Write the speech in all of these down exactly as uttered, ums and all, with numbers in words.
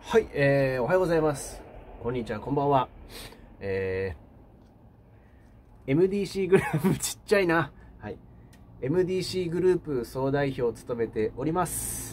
はい、えー、おはようございます。こんにちは、こんばんは。えー、エムディーシー グループ、ちっちゃいな。はい。エムディーシー グループ総代表を務めております。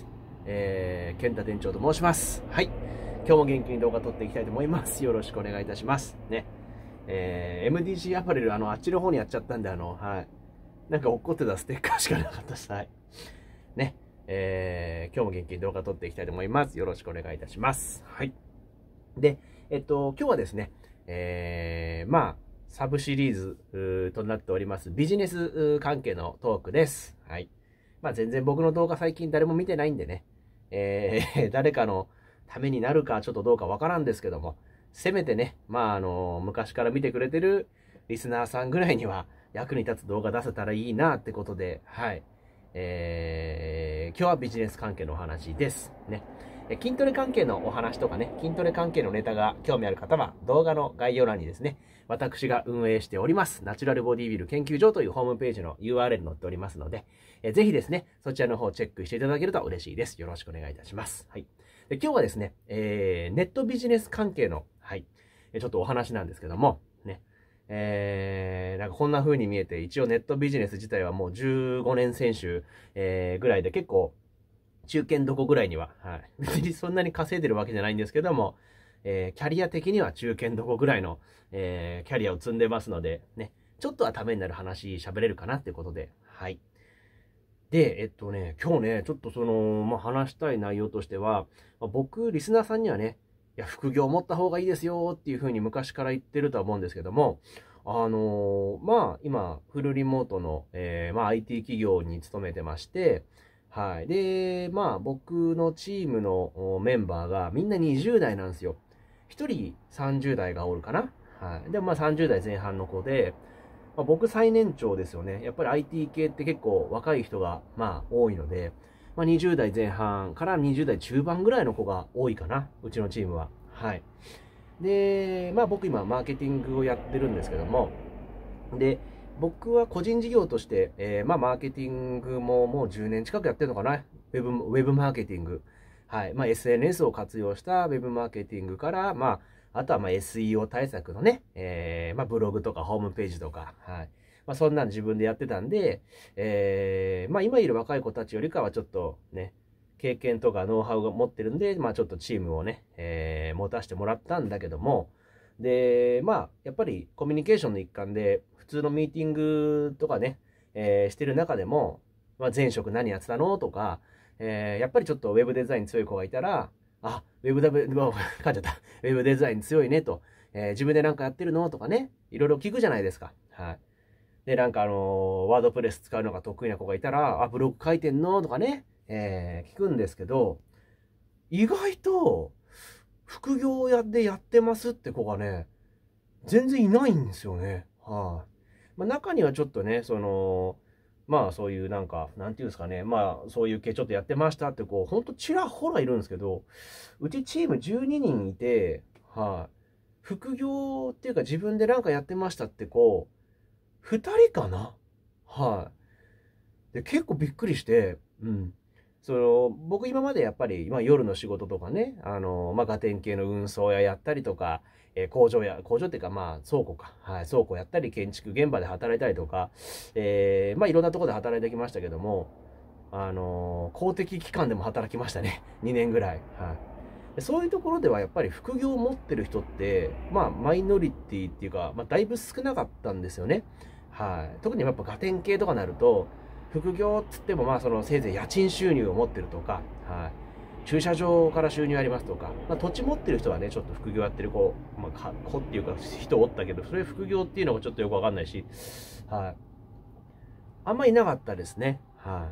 えー、健太店長と申します。はい。今日も元気に動画撮っていきたいと思います。よろしくお願いいたします。ね。えー、エムディーシー アパレル、あの、あっちの方にやっちゃったんで、あの、はい。なんか落っこってたステッカーしかなかったです。はい。ね。えー、今日も元気に動画撮っていきたいと思います。よろしくお願いいたします。はい。で、えっと、今日はですね、えー、まあ、サブシリーズとなっております、ビジネス関係のトークです。はい。まあ、全然僕の動画最近誰も見てないんでね、えー、誰かのためになるかちょっとどうかわからんですけども、せめてね、まあ、あの、昔から見てくれてるリスナーさんぐらいには役に立つ動画出せたらいいなってことで、はい。えー、今日はビジネス関係のお話です。ね。筋トレ関係のお話とかね、筋トレ関係のネタが興味ある方は動画の概要欄にですね、私が運営しております、ナチュラルボディビル研究所というホームページの ユーアールエル載っておりますので、えぜひですね、そちらの方をチェックしていただけると嬉しいです。よろしくお願いいたします。はい。で今日はですね、えー、ネットビジネス関係の、はい、ちょっとお話なんですけども、ね、えー、なんかこんな風に見えて、一応ネットビジネス自体はもうじゅうごねん選手、えー、ぐらいで結構、中堅どこぐらいには、はい。別にそんなに稼いでるわけじゃないんですけども、えー、キャリア的には中堅どこぐらいの、えー、キャリアを積んでますので、ね、ちょっとはためになる話喋れるかなっていうことで、はい。で、えっとね、今日ね、ちょっとその、まあ、話したい内容としては、まあ、僕、リスナーさんにはね、いや、副業を持った方がいいですよっていうふうに昔から言ってるとは思うんですけども、あのー、まあ、今、フルリモートの、えー、まあ、アイティー 企業に勤めてまして、はい。で、まあ、僕のチームのメンバーがみんなにじゅう代なんですよ。ひとりさんじゅう代がおるかな。はい。でもまあさんじゅう代前半の子で、まあ、僕最年長ですよね。やっぱり アイティー 系って結構若い人がまあ多いので、まあ、にじゅう代前半からにじゅう代中盤ぐらいの子が多いかな。うちのチームは。はい。で、まあ僕今マーケティングをやってるんですけども、で、僕は個人事業として、えー、まあ、マーケティングももうじゅうねん近くやってるのかな。ウェブ、ウェブマーケティング。はい。まあ、エスエヌエス を活用したウェブマーケティングから、まあ、あとはまあ エスイーオー 対策のね、えー、まあ、ブログとかホームページとか、はい。まあ、そんなん自分でやってたんで、えー、まあ、今いる若い子たちよりかはちょっとね、経験とかノウハウが持ってるんで、まあ、ちょっとチームをね、えー、持たせてもらったんだけども、で、まあ、やっぱりコミュニケーションの一環で、普通のミーティングとかね、えーしてる中でも、まあ、前職何やってたのとか、えーやっぱりちょっとウェブデザイン強い子がいたら、あ、ウェブデザイン、噛んじゃった。ウェブデザイン強いねと、えー自分でなんかやってるのとかね、いろいろ聞くじゃないですか。はい。で、なんかあのーワードプレス使うのが得意な子がいたら、あ、ブログ書いてんのとかね、えー聞くんですけど、意外と、副業やでやってますって子がね、全然いないんですよね。はい、まあ、中にはちょっとね、その、まあそういうなんか、なんていうんですかね、まあそういう系ちょっとやってましたってこう、ほんとちらほらいるんですけど、うちチームじゅうににんいて、はい、副業っていうか自分でなんかやってましたってこう、ふたりかな。はい、で、結構びっくりして、うん。その、僕今までやっぱり、まあ夜の仕事とかね、あの、まあガテン系の運送屋やったりとか、えー工場や、工場っていうかまあ倉庫か、はい、倉庫やったり、建築現場で働いたりとか、えーまあいろんなところで働いてきましたけども、あの公的機関でも働きましたね。にねんぐらい。はい。でそういうところではやっぱり副業を持ってる人って、まあマイノリティっていうか、まあだいぶ少なかったんですよね。はい。特にやっぱガテン系とかなると、副業っつってもまあそのせいぜい家賃収入を持ってるとか、はい、駐車場から収入ありますとか、まあ、土地持ってる人はねちょっと副業やってる子、まあ、子っていうか人おったけど、それ副業っていうのもちょっとよくわかんないし、はい、あんまいなかったですね。はい、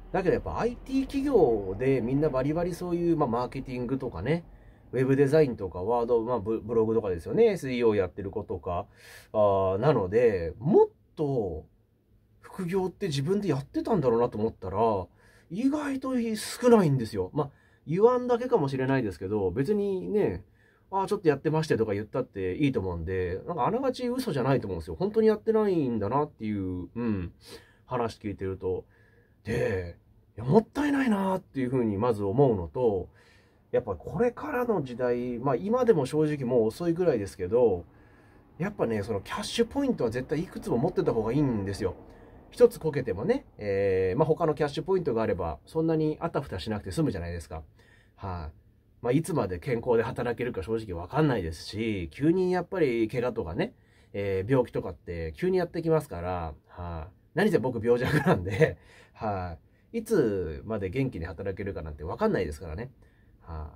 だけどやっぱ アイティー 企業でみんなバリバリそういう、まあ、マーケティングとかね、ウェブデザインとかワード、まあ、ブブログとかですよね、 エスイーオー やってる子とか、あなのでもっと副業って自分でやってたんだろうなと思ったら、意外と少ないんですよ。まあ、言わんだけかもしれないですけど、別にね、ああ、ちょっとやってましてとか言ったっていいと思うんで、なんかあながち嘘じゃないと思うんですよ。本当にやってないんだなっていう、うん、話聞いてると。で、いやもったいないなっていうふうにまず思うのと、 やっぱこれからの時代、まあ今でも正直もう遅いぐらいですけど、やっぱね、そのキャッシュポイントは絶対いくつも持ってた方がいいんですよ。一つこけてもね、えー、まあ他のキャッシュポイントがあれば、そんなにあたふたしなくて済むじゃないですか。はい、まあ、いつまで健康で働けるか正直わかんないですし、急にやっぱり怪我とかね、えー、病気とかって急にやってきますから、はい、何せ僕病弱なんで、はい、いつまで元気に働けるかなんてわかんないですからね。はい、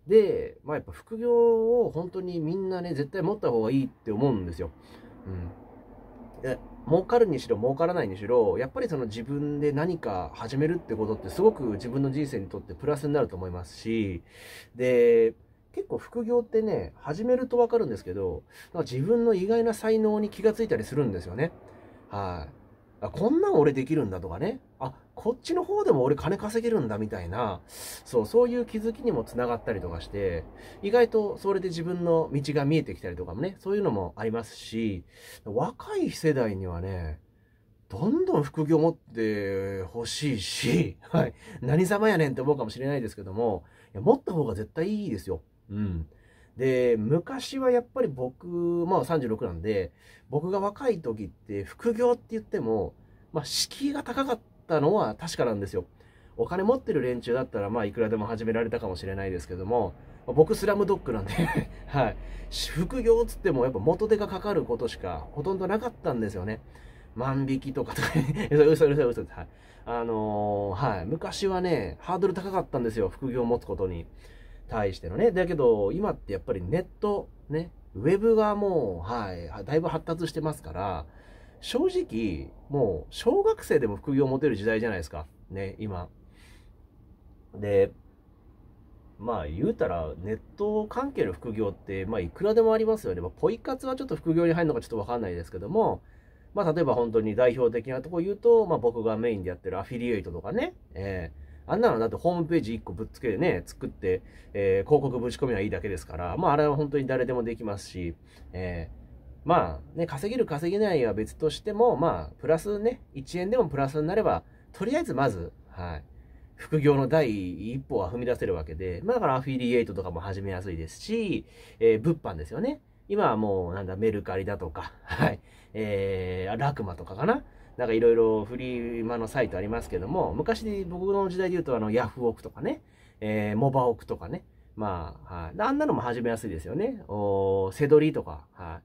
で、まあやっぱ副業を本当にみんなね、絶対持った方がいいって思うんですよ。うん。で儲かるにしろ儲からないにしろ、やっぱりその自分で何か始めるってことってすごく自分の人生にとってプラスになると思いますし、で、結構副業ってね、始めるとわかるんですけど、なんか自分の意外な才能に気がついたりするんですよね。はい。あ、こんなん俺できるんだとかね。あ、こっちの方でも俺金稼げるんだみたいな、そう、そういう気づきにもつながったりとかして、意外とそれで自分の道が見えてきたりとかもね、そういうのもありますし、若い世代にはね、どんどん副業持ってほしいし、はい。何様やねんって思うかもしれないですけども、いや、持った方が絶対いいですよ。うん。で、昔はやっぱり僕、まあさんじゅうろくなんで、僕が若い時って副業って言っても、まあ敷居が高かったのは確かなんですよ。お金持ってる連中だったら、まあいくらでも始められたかもしれないですけども、僕スラムドッグなんではい。副業っつってもやっぱ元手がかかることしかほとんどなかったんですよね。万引きとかとかね、嘘嘘嘘嘘です。はい。あのー、はい。昔はね、ハードル高かったんですよ。副業を持つことに対してのね。だけど、今ってやっぱりネット、ね、ウェブがもう、はい、だいぶ発達してますから、正直、もう、小学生でも副業を持てる時代じゃないですか。ね、今。で、まあ言うたらネット関係の副業ってまあいくらでもありますよね。まあ、ポイ活はちょっと副業に入るのかちょっとわかんないですけども、まあ例えば本当に代表的なところ言うと、まあ僕がメインでやってるアフィリエイトとかね、えー、あんなのだってホームページいっこぶっつけてね、作って、えー、広告ぶち込みはいいだけですから、まああれは本当に誰でもできますし、えー、まあね、稼げる稼げないは別としても、まあプラスね、いちえんでもプラスになれば、とりあえずまず、はい。副業の第一歩は踏み出せるわけで、まあだからアフィリエイトとかも始めやすいですし、えー、物販ですよね。今はもうなんだ、メルカリだとか、はい、えー、ラクマとかかな。なんかいろいろフリマのサイトありますけども、昔僕の時代で言うとあのヤフオクとかね、えー、モバオクとかね、まあ、はい、あんなのも始めやすいですよね。おセドリとか、はい、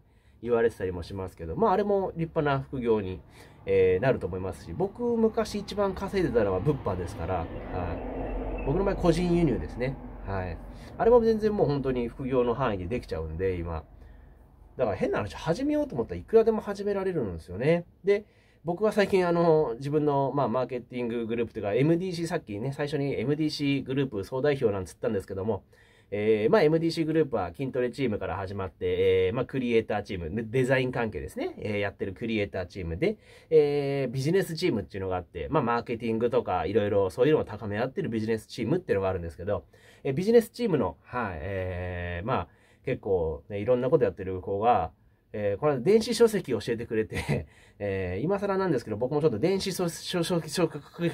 言われてたりもしますけど、まああれも立派な副業に、えー、なると思いますし、僕昔一番稼いでたのは物販ですから、はい、僕の場合個人輸入ですね。はい。あれも全然もう本当に副業の範囲でできちゃうんで、今。だから変な話、始めようと思ったらいくらでも始められるんですよね。で、僕は最近あの、自分の、まあ、マーケティンググループというか、エムディーシー、さっきね、最初に エムディーシー グループ総代表なんつったんですけども、えー、まあ エムディーシー グループは筋トレチームから始まって、えー、まあクリエイターチーム、デザイン関係ですね、えー、やってるクリエイターチームで、えー、ビジネスチームっていうのがあって、まあマーケティングとかいろいろそういうのを高め合ってるビジネスチームっていうのがあるんですけど、えー、ビジネスチームの、はい、えー、まあ結構、ね、いろんなことやってる子が、えー、これ電子書籍を教えてくれて、えー、今更なんですけど、僕もちょっと電子書書書書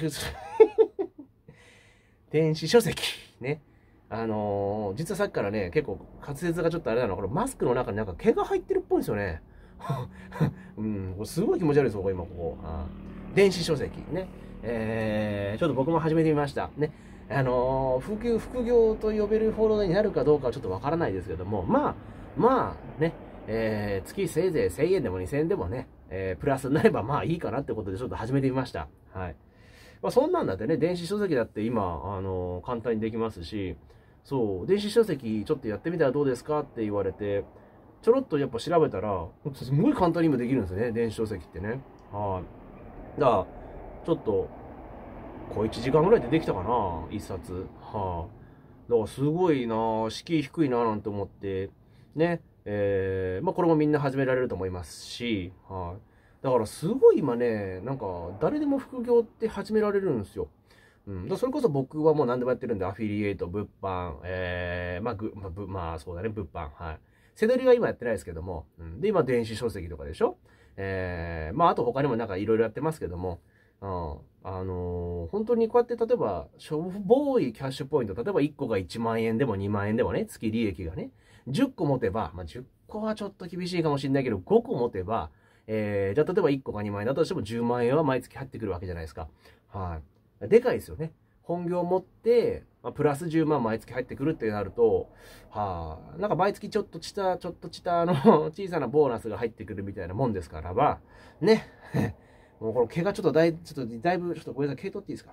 電子書籍ね。あのー、実はさっきからね、結構滑舌がちょっとあれなのは、これマスクの中になんか毛が入ってるっぽいんですよね。うん、これすごい気持ち悪いですよ、今ここ。あ電子書籍ね。えー、ちょっと僕も始めてみました。ね。あのー、副業、副業と呼べるフォローになるかどうかはちょっとわからないですけども、まあ、まあ、ね、えー、月せいぜいせんえんでもにせんえんでもね、えー、プラスになればまあいいかなってことでちょっと始めてみました。はい。まあ、そんなんだってね、電子書籍だって今、あのー、簡単にできますし、そう、電子書籍ちょっとやってみたらどうですかって言われて、ちょろっとやっぱ調べたら、すごい簡単にもできるんですよね、電子書籍ってね。はい。だから、ちょっと、こういちじかんぐらいでできたかな、一冊。はあ。だからすごいな、敷居低いななんて思って、ね。えー、まあこれもみんな始められると思いますし、はい。だからすごい今ね、なんか誰でも副業って始められるんですよ。うん、だそれこそ僕はもう何でもやってるんで、アフィリエイト、物販、えー、まあ、ぐ、まあ、ぶまあ、そうだね、物販、はい。セドリは今やってないですけども、うん、で、今電子書籍とかでしょ。えー、まあ、あと他にもなんかいろいろやってますけども、 うん。あのー本当にこうやって例えば、しょぼいキャッシュポイント、例えばいっこがいちまん円でもにまん円でもね、月利益がね、じゅっこ持てば、まあ、じゅっこはちょっと厳しいかもしれないけど、ごこ持てば、えー、じゃあ例えばいっこがにまん円だとしてもじゅうまん円は毎月入ってくるわけじゃないですか。はい。でかいですよね。本業を持って、まあ、プラスじゅうまん毎月入ってくるってなると、はあ、なんか毎月ちょっとした、ちょっとしたあの小さなボーナスが入ってくるみたいなもんですからば、ね。もうこの毛がちょっとだい、ちょっとだいぶ、ちょっとごめんなさい、毛取っていいですか？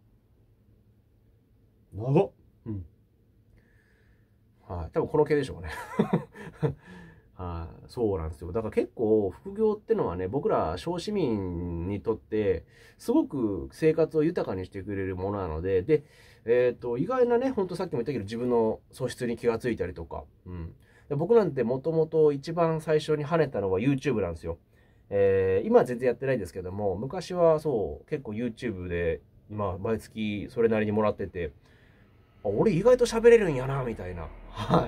長っ。うん。はい、多分この毛でしょうね。はい、そうなんですよ。だから結構副業ってのはね、僕ら小市民にとってすごく生活を豊かにしてくれるものなので、で、えっと、意外なね、ほんとさっきも言ったけど自分の素質に気がついたりとか、うん。で僕なんてもともと一番最初に跳ねたのは YouTube なんですよ。えー今は全然やってないんですけども、昔はそう、結構 YouTube で、まあ、毎月それなりにもらってて、あ、俺意外と喋れるんやな、みたいな。はい。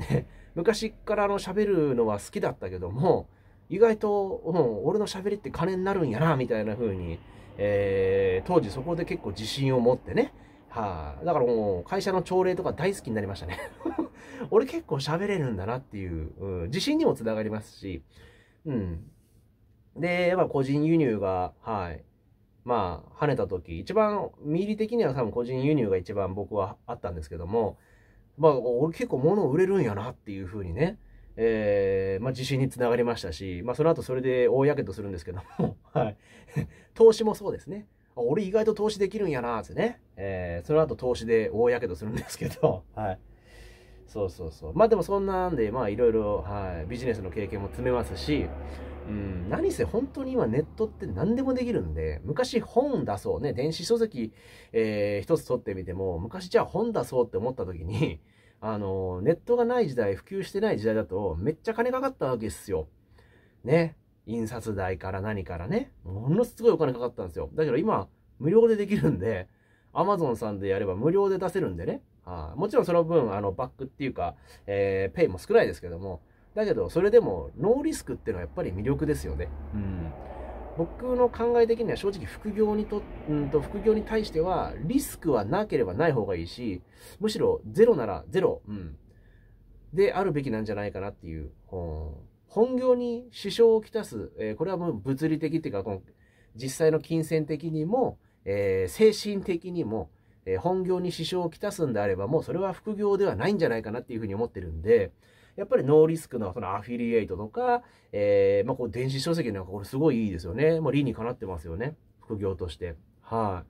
ね。昔からあの喋るのは好きだったけども、意外と、うん、俺の喋りって金になるんやな、みたいな風に、えー、当時そこで結構自信を持ってね。はい、だからもう会社の朝礼とか大好きになりましたね。俺結構喋れるんだなっていう、うん、自信にもつながりますし、うん。で、やっぱ個人輸入が、はい。まあ、跳ねた時、一番、ミリ的には多分個人輸入が一番僕はあったんですけども、まあ、俺結構物売れるんやなっていう風にね、えー、まあ自信につながりましたし、まあその後それで大やけどするんですけども、はい。投資もそうですね。あ、俺意外と投資できるんやなってね、えー、その後投資で大やけどするんですけど、はい。そうそうそう。まあでもそんなんで、まあいろいろ、はい、ビジネスの経験も積めますし、うん、何せ本当に今ネットって何でもできるんで、昔本出そうね、電子書籍、えー、一つ取ってみても、昔じゃあ本出そうって思った時に、あの、ネットがない時代、普及してない時代だと、めっちゃ金かかったわけですよ。ね。印刷代から何からね。ものすごいお金かかったんですよ。だけど今、無料でできるんで、アマゾンさんでやれば無料で出せるんでね。はあ、もちろんその分、あの、バックっていうか、えー、ペイも少ないですけども、だけど、それでも、ノーリスクっていうのはやっぱり魅力ですよね。うん。僕の考え的には正直副業にと、うんと、副業に対しては、リスクはなければない方がいいし、むしろゼロならゼロ、うん。であるべきなんじゃないかなっていう。本業に支障をきたす、えー、これはもう物理的っていうか、この実際の金銭的にも、えー、精神的にも、えー、本業に支障をきたすんであれば、もうそれは副業ではないんじゃないかなっていうふうに思ってるんで、やっぱりノーリスクのそのアフィリエイトとか、えー、まあこう電子書籍なんかこれすごいいいですよね。もう理にかなってますよね。副業として。はい。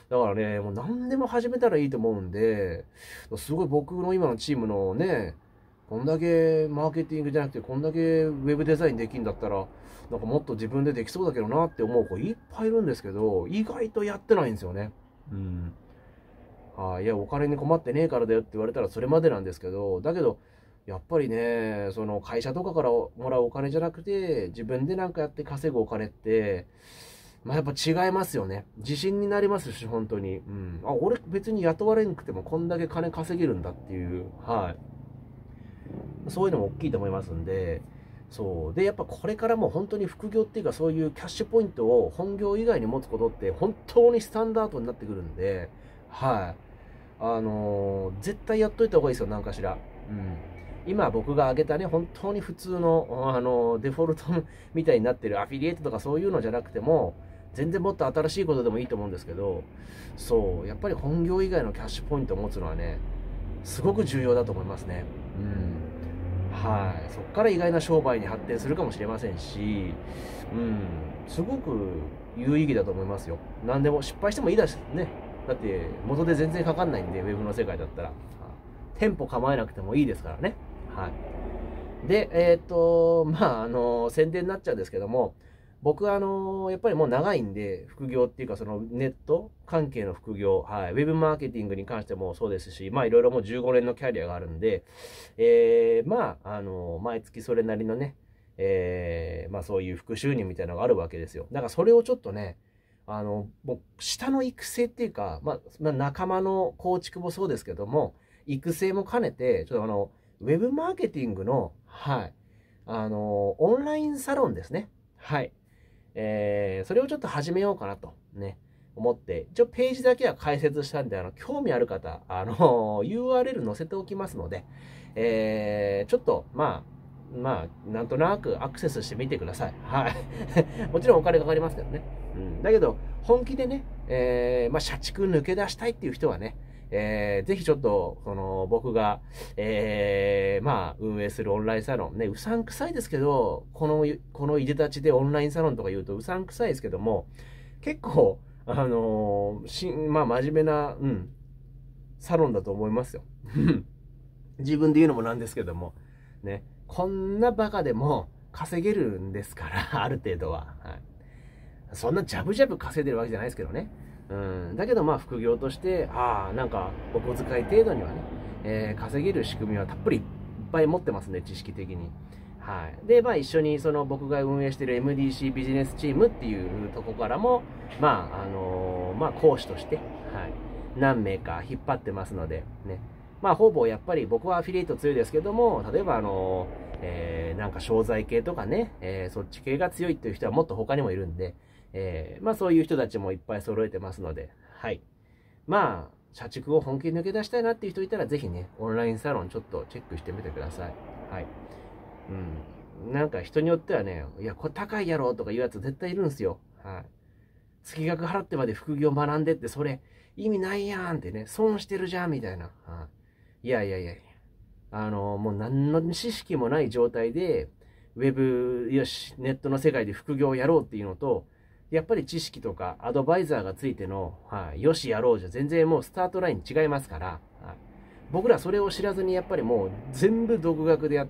だからね、もう何でも始めたらいいと思うんで、すごい僕の今のチームのね、こんだけマーケティングじゃなくて、こんだけウェブデザインできんだったら、なんかもっと自分でできそうだけどなって思う子いっぱいいるんですけど、意外とやってないんですよね。うん。ああ、いや、お金に困ってねえからだよって言われたらそれまでなんですけど、だけど、やっぱりね、その会社とかからもらうお金じゃなくて、自分でなんかやって稼ぐお金って、まあやっぱ違いますよね。自信になりますし、本当に。うん。あ、俺別に雇われなくてもこんだけ金稼げるんだっていう、はい。そういうのも大きいと思いますんで、そう。で、やっぱこれからも本当に副業っていうかそういうキャッシュポイントを本業以外に持つことって本当にスタンダードになってくるんで、はい。あのー絶対やっといた方がいいですよ、何かしら。うん。今僕が挙げたね、本当に普通の、あのーデフォルトみたいになってるアフィリエイトとかそういうのじゃなくても、全然もっと新しいことでもいいと思うんですけど、そう、やっぱり本業以外のキャッシュポイントを持つのはね、すごく重要だと思いますね。うん。はい。そこから意外な商売に発展するかもしれませんし、うん。すごく有意義だと思いますよ。何でも失敗してもいいですね。だって、元で全然かかんないんで、ウェブの世界だったら。店舗構えなくてもいいですからね。はい。で、えーっと、まあ、あの、宣伝になっちゃうんですけども、僕はあのやっぱりもう長いんで、副業っていうかそのネット関係の副業、はい、ウェブマーケティングに関してもそうですし、まあいろいろもうじゅうごねんのキャリアがあるんで、えー、まあ、あの毎月それなりのね、えー、まあそういう副収入みたいなのがあるわけですよ。だからそれをちょっとね、あの、もう下の育成っていうか、まあ、仲間の構築もそうですけども、育成も兼ねて、ちょっとあの、ウェブマーケティングの、はい、あの、オンラインサロンですね。はい。えー、それをちょっと始めようかなと。 ね、思って、一応ページだけは解説したんで、あの、興味ある方、あの、ユーアールエル 載せておきますので、えー、ちょっと、まあ、まあ、なんとなくアクセスしてみてください。はい。もちろんお金かかりますけどね。うん。だけど、本気でね、えー、まあ、社畜抜け出したいっていう人はね、えー、ぜひちょっと、その、僕が、えー、まあ、運営するオンラインサロンね、うさんくさいですけど、この、このいでたちでオンラインサロンとか言うとうさんくさいですけども、結構、あのー、しまあ、真面目な、うん、サロンだと思いますよ。自分で言うのもなんですけども、ね、こんなバカでも稼げるんですから、ある程度は。はい、そんなジャブジャブ稼いでるわけじゃないですけどね。うん、だけどまあ副業として、ああ、なんかお小遣い程度にはね、えー、稼げる仕組みはたっぷりいっぱい持ってますね、知識的に。はい。で、まあ一緒にその僕が運営している エムディーシー ビジネスチームっていうとこからも、まあ、あのー、まあ講師として、はい、何名か引っ張ってますので、ね。まあほぼやっぱり僕はアフィリエイト強いですけども、例えばあのー、えー、なんか商材系とかね、えー、そっち系が強いっていう人はもっと他にもいるんで、えー、まあそういう人たちもいっぱい揃えてますので、はい。まあ、社畜を本気で抜け出したいなっていう人いたら、ぜひね、オンラインサロンちょっとチェックしてみてください。はい。うん。なんか人によってはね、いや、これ高いやろとかいうやつ絶対いるんですよ。はい。月額払ってまで副業学んでって、それ意味ないやんってね、損してるじゃんみたいな。はい。いやいやいやいや。あの、もう何の知識もない状態で、ウェブ、よし、ネットの世界で副業をやろうっていうのと、やっぱり知識とかアドバイザーがついての、はい、よしやろうじゃ全然もうスタートライン違いますから、はい、僕らそれを知らずにやっぱりもう全部独学でやって、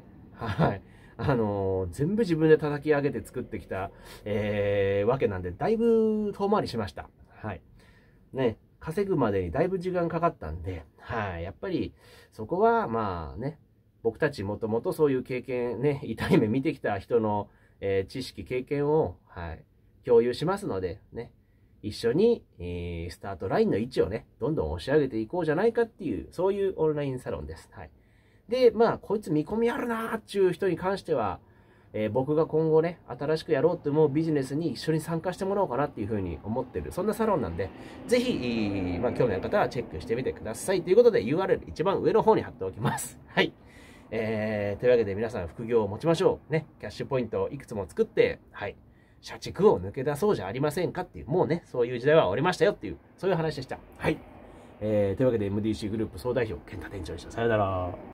はい、あのー、全部自分で叩き上げて作ってきた、えー、わけなんで、だいぶ遠回りしました。はい。ね、稼ぐまでにだいぶ時間かかったんで、はい、やっぱりそこはまあね、僕たちもともとそういう経験、ね、痛い目見てきた人の、えー、知識、経験を、はい、共有しますので、ね、一緒に、えー、スタートラインの位置をね、どんどん押し上げていこうじゃないかっていう、そういうオンラインサロンです。はい。で、まあ、こいつ見込みあるなーっていう人に関しては、えー、僕が今後ね、新しくやろうと思うビジネスに一緒に参加してもらおうかなっていうふうに思ってる、そんなサロンなんで、ぜひ、まあ、興味ある方はチェックしてみてください。ということで、ユーアールエル 一番上の方に貼っておきます。はい。えー、というわけで皆さん副業を持ちましょう。ね、キャッシュポイントをいくつも作って、はい。社畜を抜け出そうじゃありませんかっていう、もうね、そういう時代は終わりましたよっていう、そういう話でした。はい。えー、というわけで エムディーシー グループ総代表、健太店長でした。さよなら。